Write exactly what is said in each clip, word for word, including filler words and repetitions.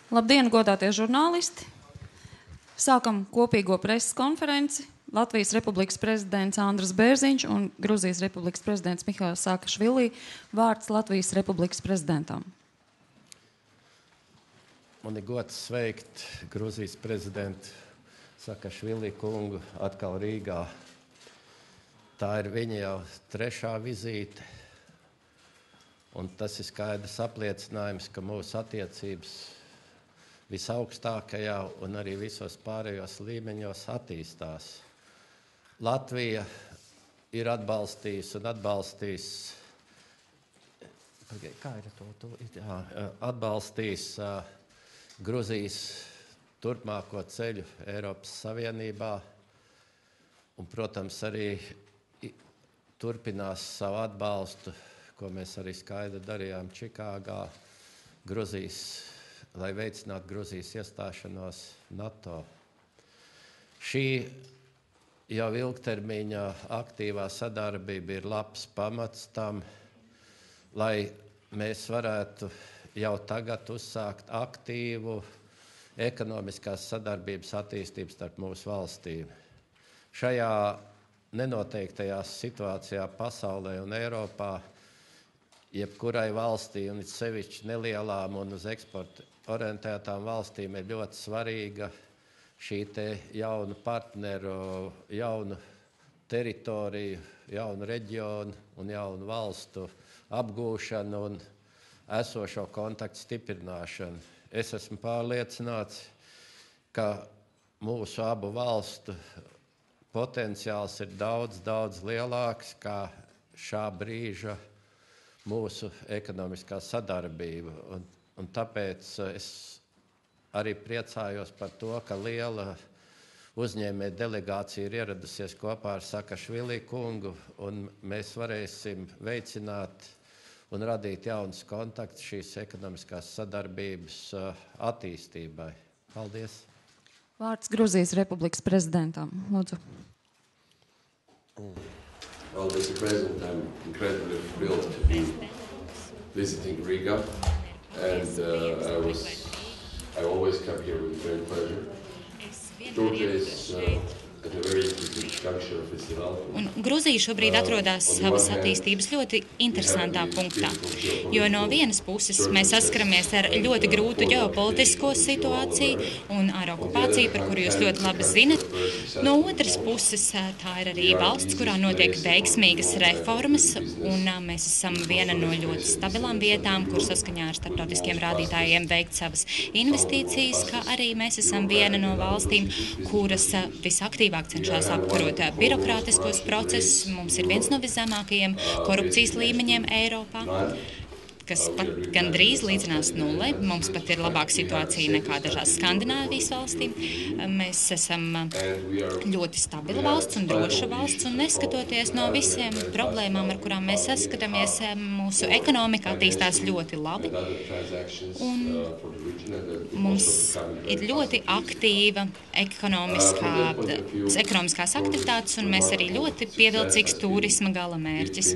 Labdien, godātie žurnālisti! Sākam kopīgo preses konferenci. Latvijas Republikas prezidents Andris Bērziņš un Gruzijas Republikas prezidents Mihails Saakašvili. Vārds Latvijas Republikas prezidentam. Man ir gods sveikt Gruzijas prezidentu Saakašvili kungu atkal Rīgā. Tā ir viņa jau trešā vizīte. Un tas ir skaidrs apliecinājums, ka mūsu attiecības visaugstākajā un arī visos pārējos līmeņos attīstās. Latvija ir atbalstījusi un atbalstīs, kā ir to, to, jā, atbalstīs uh, Gruzijas turpmāko ceļu Eiropas Savienībā un, protams, arī turpinās savu atbalstu, ko mēs arī skaidri darījām Čikāgā, Gruzijas, lai veicinātu Gruzijas iestāšanos NATO. Šī jau ilgtermiņa aktīvā sadarbība ir labs pamats tam, lai mēs varētu jau tagad uzsākt aktīvu ekonomiskās sadarbības attīstību starp mūsu valstīm. Šajā nenoteiktajā situācijā pasaulē un Eiropā jebkurai valstī, un it sevišķi nelielām un uz eksportu orientētām valstīm, ir ļoti svarīga šī te jaunu partneru, jaunu teritoriju, jaunu reģionu un jaunu valstu apgūšana un esošo kontaktu stiprināšana. Es esmu pārliecināts, ka mūsu abu valstu potenciāls ir daudz, daudz lielāks kā šā brīža mūsu ekonomiskā sadarbība. Un, un tāpēc es arī priecājos par to, ka liela uzņēmēja delegācija ir ieradusies kopā ar Saakašvili kungu, un mēs varēsim veicināt un radīt jaunus kontaktus šīs ekonomiskās sadarbības attīstībai. Paldies! Vārds Gruzijas Republikas prezidentam. Lūdzu. Well, Mister President, I'm incredibly thrilled to be visiting Riga, and uh, I was, I always come here with great pleasure. Georgia is uh, at a very interesting juncture of its development. Un Gruzija šobrīd atrodas savas attīstības ļoti interesantā punktā, jo no vienas puses mēs saskaramies ar ļoti grūtu ģeopolitisko situāciju un ar okupāciju, par kuru jūs ļoti labi zinat. No otras puses tā ir arī valsts, kurā notiek veiksmīgas reformas, un mēs esam viena no ļoti stabilām vietām, kur saskaņā ar starptautiskiem rādītājiem veikt savas investīcijas, kā arī mēs esam viena no valstīm, kuras visaktīvāk cenšas apkarot birokrātiskos procesus. Mums ir viens no viszemākajiem korupcijas līmeņiem Eiropā, kas pat gandrīz līdzinās nullei. Mums pat ir labāka situācija nekā dažās Skandināvijas valstīm. Mēs esam ļoti stabila valsts un droša valsts, un neskatoties no visiem problēmām, ar kurām mēs saskatamies, mūsu ekonomika attīstās ļoti labi. Un mums ir ļoti aktīva ekonomiskā, ekonomiskās aktivitātes, un mēs arī ļoti pievilcīgs turisma galamērķis.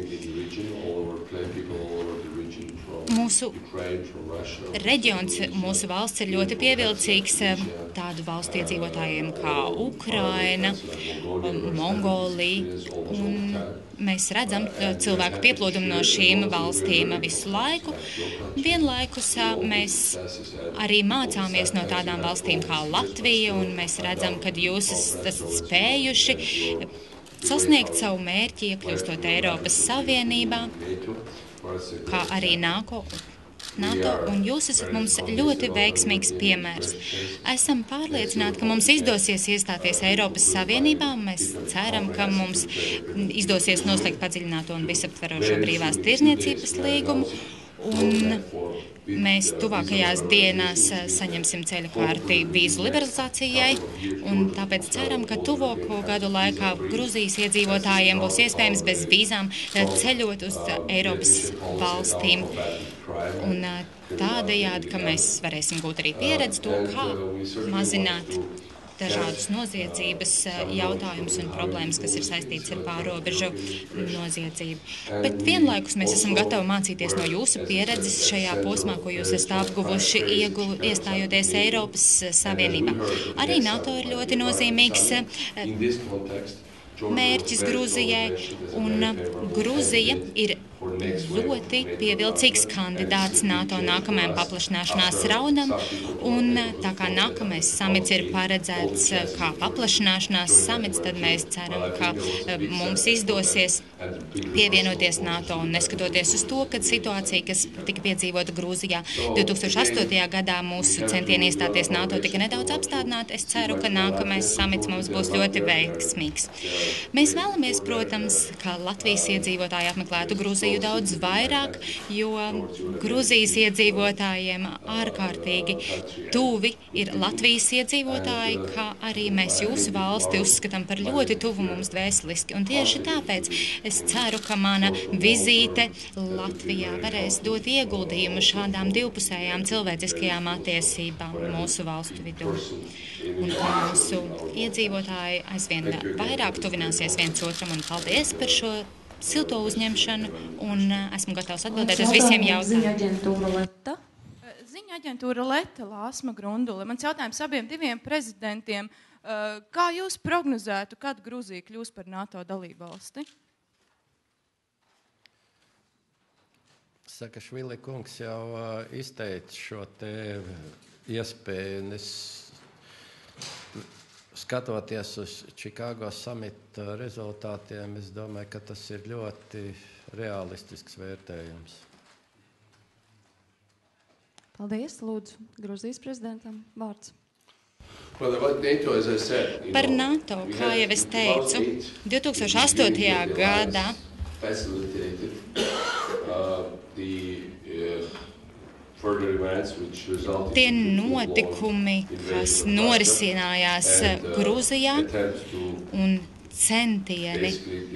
Mūsu reģions, mūsu valsts ir ļoti pievilcīgs tādu valstu iedzīvotājiem kā Ukraina, Mongolija, un mēs redzam cilvēku pieplūdumu no šīm valstīm visu laiku. Vienlaikus mēs arī mācāmies no tādām valstīm kā Latvija, un mēs redzam, ka jūs esat spējuši sasniegt savu mērķi, iekļūstot Eiropas Savienībā, kā arī NATO, NATO, un jūs esat mums ļoti veiksmīgs piemērs. Esam pārliecināti, ka mums izdosies iestāties Eiropas Savienībā. Mēs ceram, ka mums izdosies noslēgt padziļināto un visaptverošo brīvās tirzniecības līgumu, un mēs tuvākajās dienās saņemsim ceļa kārti vīzu liberalizācijai, un tāpēc ceram, ka tuvāko gadu laikā Gruzijas iedzīvotājiem būs iespējams bez vīzām ceļot uz Eiropas valstīm. Un tādējādi, ka mēs varēsim gūt arī pieredzi to, kā mazināt dažādus noziedzības jautājumus un problēmas, kas ir saistītas ar pārobežu noziedzību. Bet vienlaikus mēs esam gatavi mācīties no jūsu pieredzes šajā posmā, ko jūs esat apguvuši, iegu, iestājoties Eiropas Savienībā. Arī NATO ir ļoti nozīmīgs mērķis Grūzijai, un Grūzija ir ļoti pievilcīgs kandidāts NATO nākamajam paplašināšanās raundam, un tā kā nākamais samits ir paredzēts kā paplašināšanās samits, tad mēs ceram, ka mums izdosies pievienoties NATO, un neskatoties uz to, ka situācija, kas tika piedzīvota Grūzijā divi tūkstoši astotajā gadā, mūsu centieni iestāties NATO tika nedaudz apstādināti. Es ceru, ka nākamais samits mums būs ļoti veiksmīgs. Mēs vēlamies, protams, ka Latvijas iedzīvotāji apmeklētu Grūziju daudz vairāk, jo Grūzijas iedzīvotājiem ārkārtīgi tuvi ir Latvijas iedzīvotāji, kā arī mēs jūsu valsti uzskatām par ļoti tuvu mums dvēseliski. Un tieši tāpēc es ceru, ka mana vizīte Latvijā varēs dot ieguldījumu šādām divpusējām cilvēciskajām attiecībām mūsu valstu vidū. Un ka mūsu iedzīvotāji aizvien vairāk tuvināsies viens otram, un paldies par šo silto uzņemšanu, un esmu gatavs atbildēt uz visiem jautājumiem. Ziņa aģentūra Leta. Ziņa aģentūra Leta, Lāsma Grundule. Mans jautājums abiem diviem prezidentiem. Kā jūs prognozētu, kad Grūzija kļūs par NATO dalībvalsti? Sakašvili kungs jau izteica šo te iespēju, un es skatoties uz Čikāgo samita rezultātiem, es domāju, ka tas ir ļoti realistisks vērtējums. Paldies, lūdzu, Grūzijas prezidentam vārds. Par NATO, kā jau es teicu, divi tūkstoši astotajā gadā tie notikumi, kas norisinājās Grūzijā, un centieni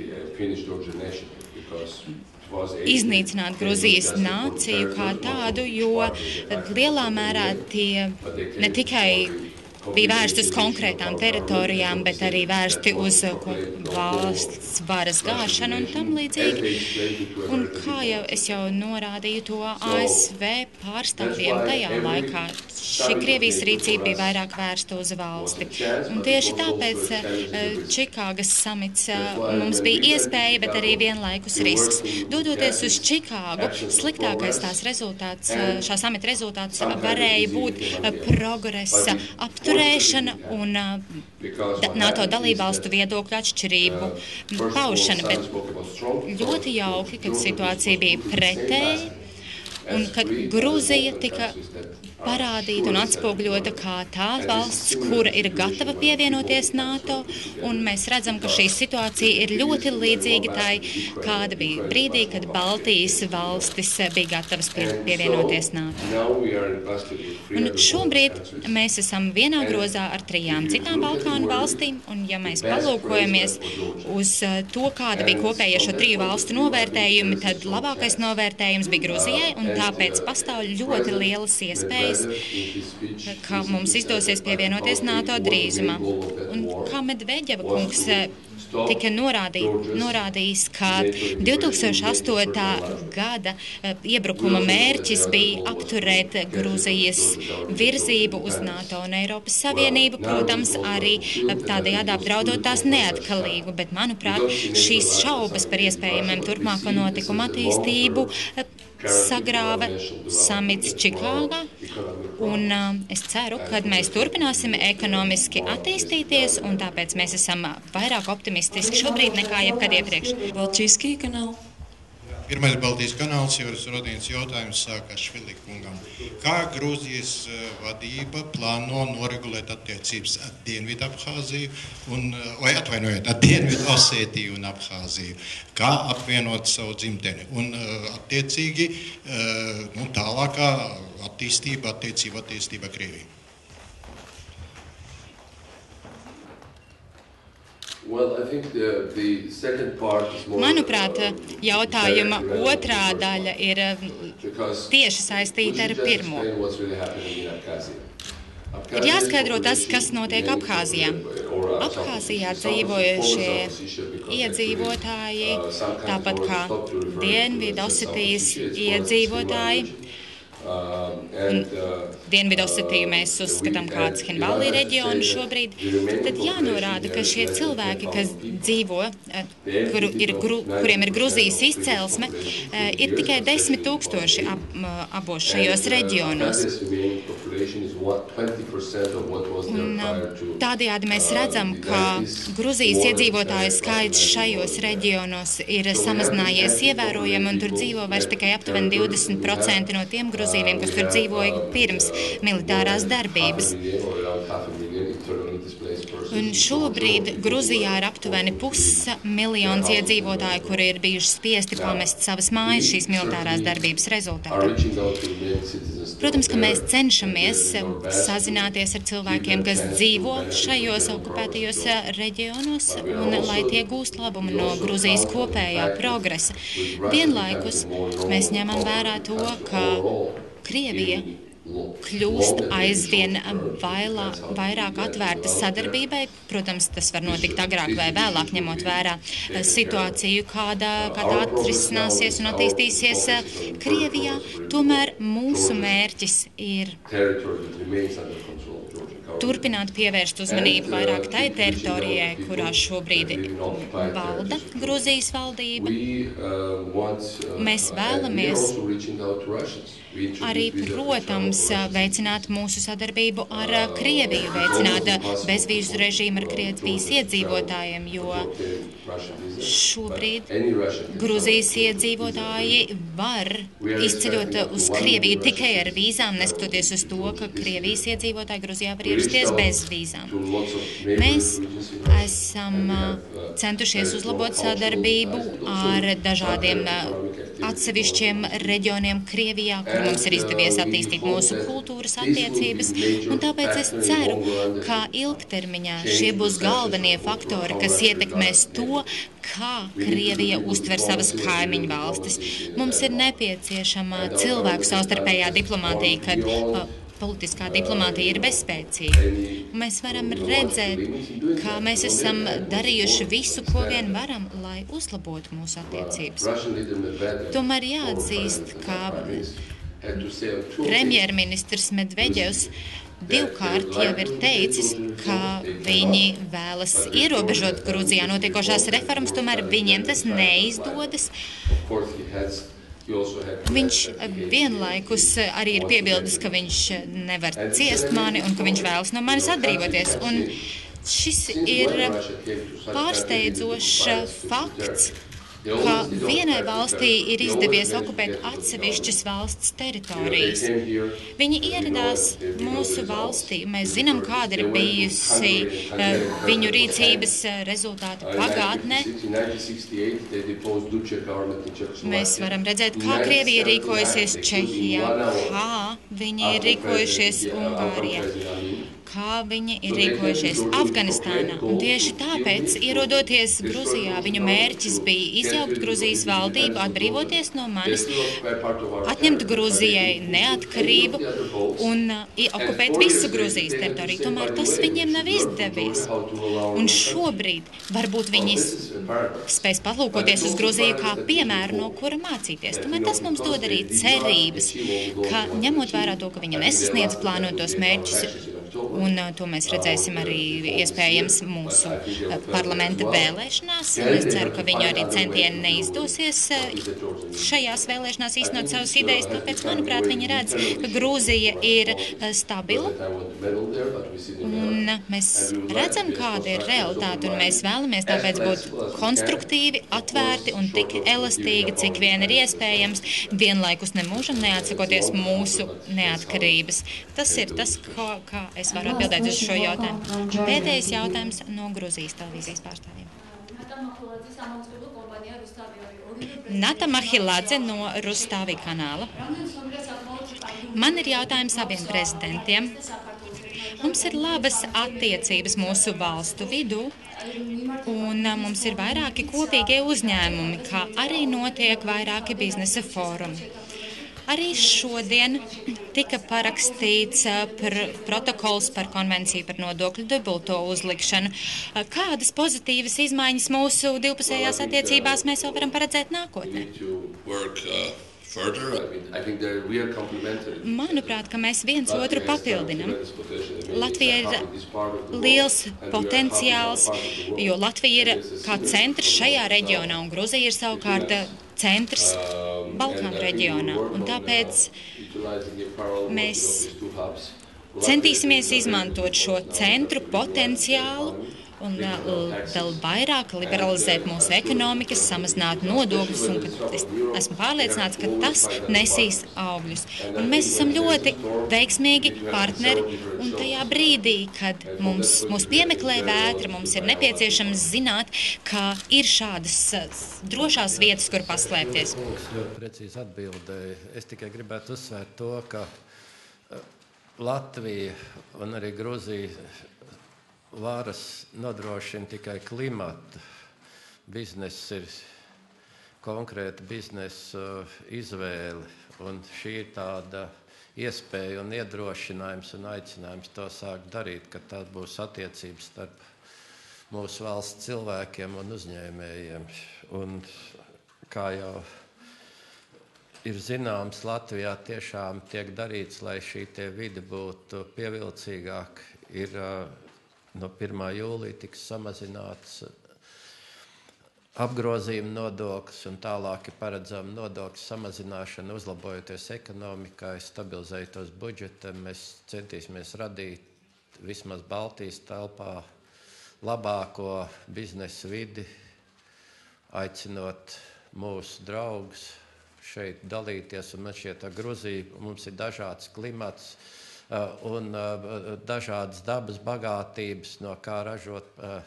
iznīcināt Grūzijas nāciju kā tādu, jo lielā mērā tie ne tikai bija vērsti uz konkrētām teritorijām, bet arī vērsti uz valsts varas gāšanu un tam līdzīgi. Un kā jau es jau norādīju to A S V pārstāvjiem tajā laikā, šī Krievijas rīcība bija vairāk vērsta uz valsti. Un tieši tāpēc Čikāgas samits mums bija iespēja, bet arī vienlaikus risks. Dodoties uz Čikāgu, sliktākais tās rezultāts, šā samita rezultāts varēja būt progresa apturēšana un NATO dalībvalstu viedokļu atšķirību paušana, bet ļoti jauki, kad situācija bija pretēji un kad Grūzija tika parādīta un atspoguļota kā tā valsts, kura ir gatava pievienoties NATO, un mēs redzam, ka šī situācija ir ļoti līdzīga tai, kāda bija brīdī, kad Baltijas valstis bija gatavas pie, pievienoties NATO. Un šobrīd mēs esam vienā grozā ar trijām citām Balkānu valstīm, un ja mēs palūkojamies uz to, kāda bija kopējie šo triju valstu novērtējumi, tad labākais novērtējums bija Grūzijai, un tāpēc pastāv ļoti lielas iespējas, ka mums izdosies pievienoties NATO drīzumā. Un kā Medveģeva kungs tika norādī, norādījis, ka divi tūkstoši astotā gada iebrukuma mērķis bija apturēt Grūzijas virzību uz NATO un Eiropas Savienību, protams, arī tādējādi apdraudot tās neatkarību, bet, manuprāt, šīs šaubas par iespējamiem turpmāko notikumu attīstību sagrāva samits Čikāgā, un uh, es ceru, ka mēs turpināsim ekonomiski attīstīties, un tāpēc mēs esam vairāk optimistiski šobrīd nekā jebkad iepriekš. Balčīskī kanāla. Pirmais Baltijas kanāls, Juris Rodīns jautājums Sakašvili kungam. Kā Grūzijas vadība plāno noregulēt attiecības ar Dienvidu Abhāziju un, vai atvainojiet, ar Dienvidu Osētiju un Abhāziju? Kā apvienot savu dzimteni? Un attiecīgi nu, tālākā attīstība, attiecība, attīstība Krievija? Manuprāt, jautājuma otrā daļa ir tieši saistīta ar pirmo. Ir jāskaidro tas, kas notiek Abhāzijā. Abhāzijā dzīvojušie iedzīvotāji, tāpat kā Dienvidosetijas iedzīvotāji, un Dienvidosetiju mēs uzskatām kā Cchinvali reģionu šobrīd, tad jānorāda, ka šie cilvēki, kas dzīvo, kuru ir, kuriem ir Gruzijas izcelsme, ir tikai desmit tūkstoši ab, abos šajos reģionos. Un tādējādi mēs redzam, ka Gruzijas iedzīvotāju skaits šajos reģionos ir samazinājies ievērojami, un tur dzīvo vairs tikai aptuveni divdesmit procenti no tiem gruzīniem, kas tur dzīvoja pirms militārās darbības. Un šobrīd Gruzijā ir aptuveni pusmiljons iedzīvotāju, kuri ir bijuši spiesti pamest savas mājas šīs militārās darbības rezultātā. Protams, ka mēs cenšamies sazināties ar cilvēkiem, kas dzīvo šajos okupētajos reģionos, un lai tie gūst labumu no Gruzijas kopējā progresa. Vienlaikus mēs ņemam vērā to, ka Krievija kļūst aizvien vailā, vairāk atvērta sadarbībai. Protams, tas var notikt agrāk vai vēlāk, ņemot vērā situāciju, kādā, kādā atrisināsies un attīstīsies Krievijā. Tomēr mūsu mērķis ir turpināt pievērst uzmanību vairāk tai teritorijai, kurā šobrīd valda Gruzijas valdība. Mēs vēlamies arī, protams, veicināt mūsu sadarbību ar Krieviju, veicināt bezvīzu režīmu ar Krievijas iedzīvotājiem, jo šobrīd Gruzijas iedzīvotāji var izceļot uz Krieviju tikai ar vīzām, neskatoties uz to, ka Krievijas iedzīvotāji Gruzijā var ierasties bez vīzām. Mēs esam centušies uzlabot sadarbību ar dažādiem atsevišķiem reģioniem Krievijā, kur mums ir izdevies attīstīt mūsu kultūras attiecības, un tāpēc es ceru, ka ilgtermiņā šie būs galvenie faktori, kas ietekmēs to, kā Krievija uztver savas kaimiņu valstis. Mums ir nepieciešama cilvēku savstarpējā diplomātija, kad uh, politiskā diplomātija ir bezspēcīga. Mēs varam redzēt, ka mēs esam darījuši visu, ko vien varam, lai uzlabotu mūsu attiecības. Tomēr jāatzīst, ka premjerministrs Medveģevs divkārt jau ir teicis, ka viņi vēlas ierobežot Gruzijā notiekošās reformas, tomēr viņiem tas neizdodas. Viņš vienlaikus arī ir piebildis, ka viņš nevar ciest mani un ka viņš vēlas no manis atbrīvoties. Un šis ir pārsteidzošs fakts, ka vienai valstī ir izdevies okupēt atsevišķas valsts teritorijas. Viņi ieradās mūsu valstī. Mēs zinām, kāda ir bijusi uh, viņu rīcības rezultāti pagātnē. Mēs varam redzēt, kā Krievija ir rīkojusies Čehijā, kā viņi ir rīkojušies Ungārijā, kā viņi ir rīkojušies Afganistānā. Un tieši tāpēc, ierodoties Gruzijā, viņu mērķis bija izjaukt Gruzijas valdību, atbrīvoties no manis, atņemt Gruzijai neatkarību un uh, okupēt visu Gruzijas teritoriju. Tomēr tas viņiem nav izdevies. Un šobrīd varbūt viņi spēs palūkoties uz Gruziju kā piemēru, no kura mācīties. Tomēr tas mums dod arī cerības, ka ņemot vērā to, ka viņi nesasniedz plānotos mērķus, un uh, to mēs redzēsim arī iespējams mūsu uh, parlamenta vēlēšanās. Es ceru, ka viņu arī centieni neizdosies uh, šajās vēlēšanās īstenot savas idejas, tāpēc, manuprāt, viņi redz, ka Grūzija ir uh, stabila, un uh, mēs redzam, kāda ir realitāte, un mēs vēlamies tāpēc būt konstruktīvi, atvērti un tik elastīgi, cik vien ir iespējams, vienlaikus nemūžam neatsakoties mūsu neatkarības. Tas ir tas, ko, kā es varu atbildēt uz šo jautājumu. Pēdējais jautājums no Gruzijas televīzijas pārstāvjiem. Nata Mahiladze no Rustavi kanāla. Man ir jautājums abiem prezidentiem. Mums ir labas attiecības mūsu valstu vidū, un mums ir vairāki kopīgie uzņēmumi, kā arī notiek vairāki biznesa fórumi. Arī šodien tika parakstīts pr protokols par konvenciju par nodokļu dubulto uzlikšanu. Kādas pozitīvas izmaiņas mūsu divpusējās attiecībās mēs vēl varam paredzēt nākotnē? Manuprāt, ka mēs viens otru papildinam. Latvija ir liels potenciāls, jo Latvija ir kā centrs šajā reģionā, un Gruzija ir savukārt centrs Balkānu reģionā. Un tāpēc mēs centīsimies izmantot šo centru potenciālu un uh, vēl vairāk liberalizēt mūsu ekonomikas, samazināt nodokļus, un ka es esmu pārliecināts, ka tas nesīs augļus. Un mēs esam ļoti veiksmīgi partneri, un tajā brīdī, kad mums, mūs piemeklē vētra, mums ir nepieciešams zināt, ka ir šādas uh, drošās vietas, kur paslēpties. Ļoti precīzi atbildēju. Es tikai gribētu uzsvērt to, ka Latvija un arī Gruzija varas nodrošina tikai klimata. Bizness ir konkrēta biznesa izvēle, un šī ir tāda iespēja un iedrošinājums un aicinājums to sākt darīt, ka tās būs attiecības starp mūsu valsts cilvēkiem un uzņēmējiem. Un kā jau ir zināms, Latvijā tiešām tiek darīts, lai šī tie vide būtu pievilcīgāk. Ir no pirmā jūlija tiks samazināts apgrozījuma nodoklis un tālāk ir paredzama nodokļu samazināšana, uzlabojoties ekonomikai, stabilizējoties budžetam. Mēs centīsimies radīt vismaz Baltijas telpā labāko biznesa vidi, aicinot mūsu draugus šeit dalīties. Un man šķiet, ka Gruzija mums ir dažāds klimats, un uh, dažādas dabas bagātības, no kā ražot uh,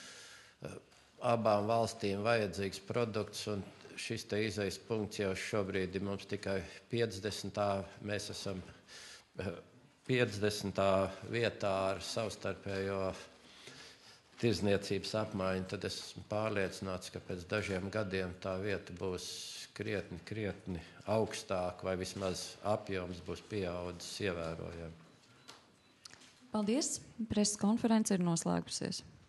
abām valstīm vajadzīgs produkts. Un šis te izejas punkts jau šobrīd ir mums tikai piecdesmitā. Mēs esam uh, piecdesmitā vietā ar savstarpējo tirzniecības apmaiņu. Tad es esmu pārliecināts, ka pēc dažiem gadiem tā vieta būs krietni, krietni augstāk, vai vismaz apjoms būs pieaudzis ievērojami. Paldies! Preses konference ir noslēgusies.